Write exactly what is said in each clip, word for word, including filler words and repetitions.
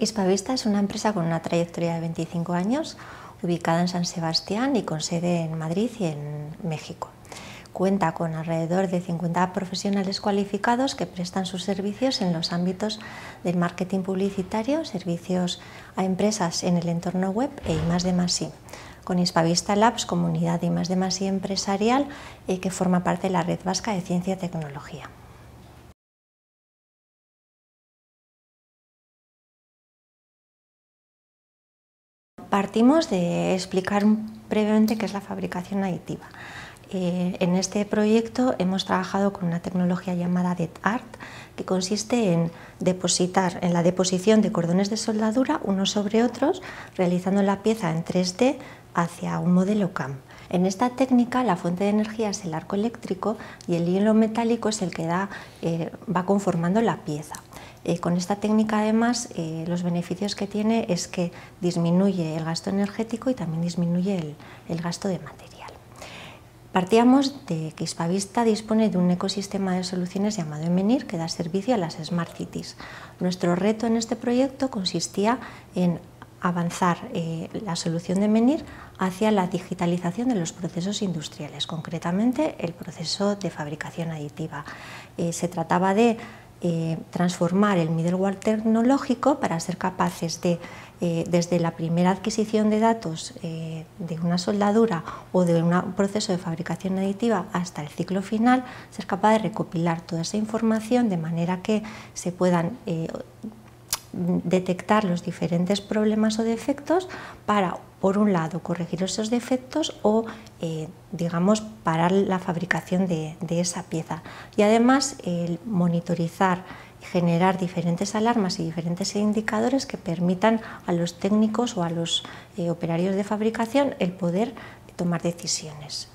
Hispavista es una empresa con una trayectoria de veinticinco años, ubicada en San Sebastián y con sede en Madrid y en México. Cuenta con alrededor de cincuenta profesionales cualificados que prestan sus servicios en los ámbitos del marketing publicitario, servicios a empresas en el entorno web e I más D más I, con Hispavista Labs, comunidad de I más D más I empresarial eh, que forma parte de la Red Vasca de Ciencia y Tecnología. Partimos de explicar brevemente qué es la fabricación aditiva. Eh, en este proyecto hemos trabajado con una tecnología llamada DETART, que consiste en depositar, en la deposición de cordones de soldadura unos sobre otros, realizando la pieza en tres D hacia un modelo C A M. En esta técnica la fuente de energía es el arco eléctrico y el hilo metálico es el que da, eh, va conformando la pieza. Eh, con esta técnica además eh, los beneficios que tiene es que disminuye el gasto energético y también disminuye el, el gasto de material. Partíamos de que Hispavista dispone de un ecosistema de soluciones llamado Emenir que da servicio a las Smart Cities. Nuestro reto en este proyecto consistía en avanzar eh, la solución de Emenir hacia la digitalización de los procesos industriales, concretamente el proceso de fabricación aditiva. Eh, se trataba de Eh, transformar el middleware tecnológico para ser capaces de, eh, desde la primera adquisición de datos eh, de una soldadura o de un proceso de fabricación aditiva hasta el ciclo final, ser capaz de recopilar toda esa información de manera que se puedan eh, detectar los diferentes problemas o defectos para, por un lado, corregir esos defectos o, eh, digamos, parar la fabricación de, de esa pieza. Y además, el monitorizar y generar diferentes alarmas y diferentes indicadores que permitan a los técnicos o a los eh, operarios de fabricación el poder tomar decisiones.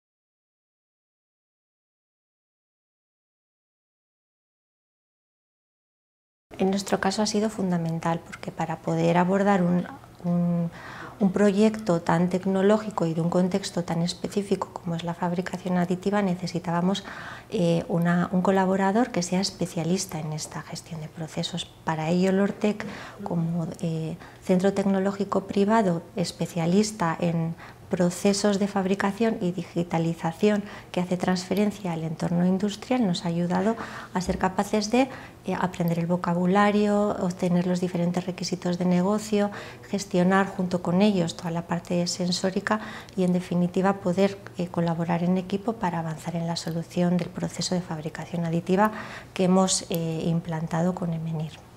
En nuestro caso ha sido fundamental porque para poder abordar un, un, un proyecto tan tecnológico y de un contexto tan específico como es la fabricación aditiva necesitábamos eh, una, un colaborador que sea especialista en esta gestión de procesos. Para ello Lortec, como eh, centro tecnológico privado especialista en procesos de fabricación y digitalización que hace transferencia al entorno industrial, nos ha ayudado a ser capaces de eh, aprender el vocabulario, obtener los diferentes requisitos de negocio, gestionar junto con ellos toda la parte sensórica y, en definitiva, poder eh, colaborar en equipo para avanzar en la solución del proceso de fabricación aditiva que hemos eh, implantado con Emenir.